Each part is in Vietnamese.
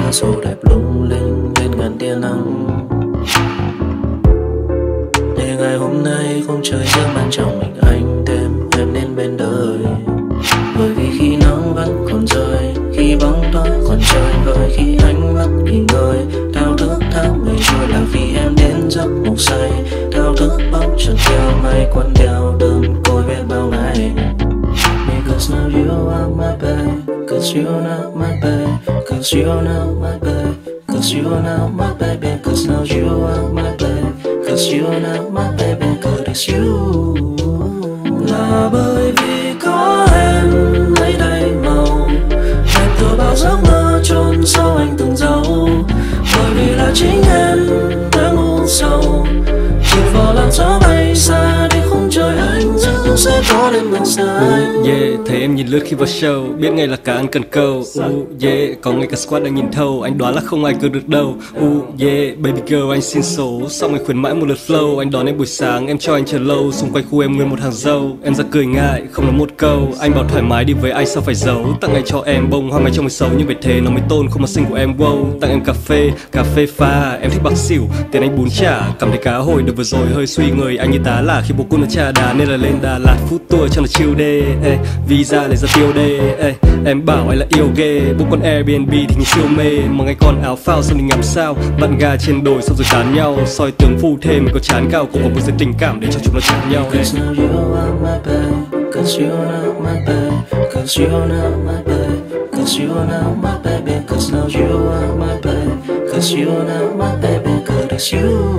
cửa sổ đẹp lung linh bên ngàn tia nắng. Để ngày hôm nay không trời riêng ban trong mình anh thêm em đến bên đời. Bởi vì khi nắng vẫn còn rơi, khi bóng tối còn trời vơi, khi ánh mắt nghỉ ngơi, thao thức tháng ngày trôi là khi em đến giấc ngủ say. Thao thức bóng trần theo mây quấn đeo đơn côi biết bao ngày. Because now you are my babe, cause you are now my babe, cause you are now my babe, cause you are now my baby, cause now you are my babe, cause you are now my baby, cause it's you. Là bởi vì có em lấy đầy màu đẹp từ bao giấc mơ chôn sâu anh từng dấu. Bởi vì là chính em đã ngu sâu chịu vào làn gió bay xa đi khung trời anh giữ sẽ có đêm ngàn sai. Yeah, thấy em nhìn lướt khi vào show biết ngay là cả anh cần câu. Yeah, có ngay cả squad đang nhìn thâu anh đoán là không ai cứu được đâu. Yeah, baby girl anh xin số xong anh khuyến mãi một lượt flow. Anh đón em buổi sáng em cho anh chờ lâu, xung quanh khu em nguyên một hàng dâu. Em ra cười ngại không nói một câu, anh bảo thoải mái đi với anh sao phải giấu. Tặng ngay cho em bông hoa ngày trong 16 nhưng về thế nó mới tôn không mà xinh của em. Wow, tặng em cà phê pha em thích bạc xỉu tiền anh bún chả. Cảm thấy cá hồi được vừa rồi hơi suy người anh như tá là khi bố cung nó trà đá nên là lên Đà Lạt food tour cho nó chill đê. Visa lấy ra tiêu đê. Em bảo anh là yêu ghê book con Airbnb thì nhìn siêu mê mà ngay con áo phao xong thì ngắm sao bạn gà trên đồi xong rồi tán nhau soi tướng phu thêm mình có chán cao cũng có một sự tình cảm để cho chúng nó chạm nhau. Cause now you are my babe, cause you are now my babe, cause you are now my babe, cause you are now my baby, cause now you are my babe, cause you are now my baby, cause it's you.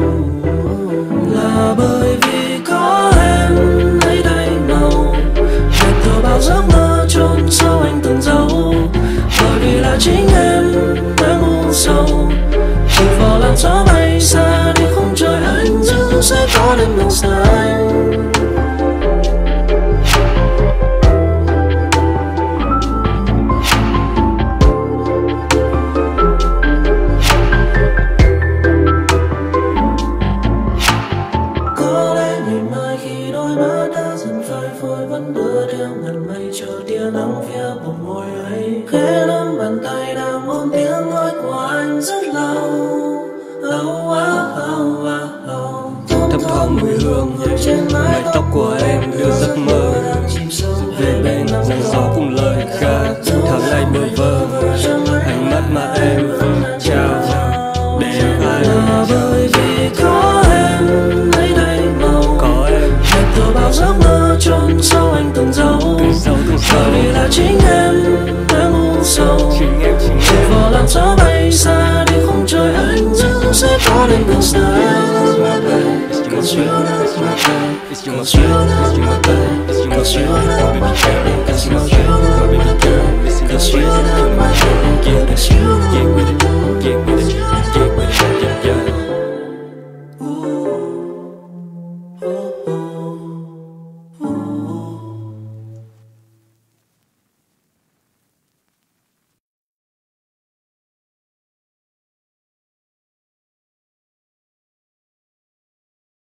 Là bởi vì có em lấy đầy màu đẹp từ bao giấc mơ chôn sâu anh từng dấu. Bởi vì là chính em đã ngu sâu chịu vào làn gió bay xa đi khung trời anh giữ sẽ có đêm ngàn xanh. Có lẽ ngày mai khi đôi mắt đã dần phai phôi vẫn đưa theo ngàn mây chờ tia nắng phía bờ môi ấy. Khẽ nắm bàn tay đang ôm tiếng nói của anh rất lâu lâu lâu. Thấp thoáng mùi hương mái tóc của em đưa giấc mơ về bên nắng gió cùng lời ca tháng ngày bơ vơ ánh mắt mà em trao để ai. Là bởi vì có em lấy đầy màu có em đẹp từ bao giấc mơ chôn sâu anh từng dấu. Bởi vì là chính em đã ngu sâu chịu vào làn gió bay xa đi khung trời anh giữ sẽ có đêm ngàn say. Cause you are not my babe, cause you are not my babe, cause you are not my babe, cause you are not my babe.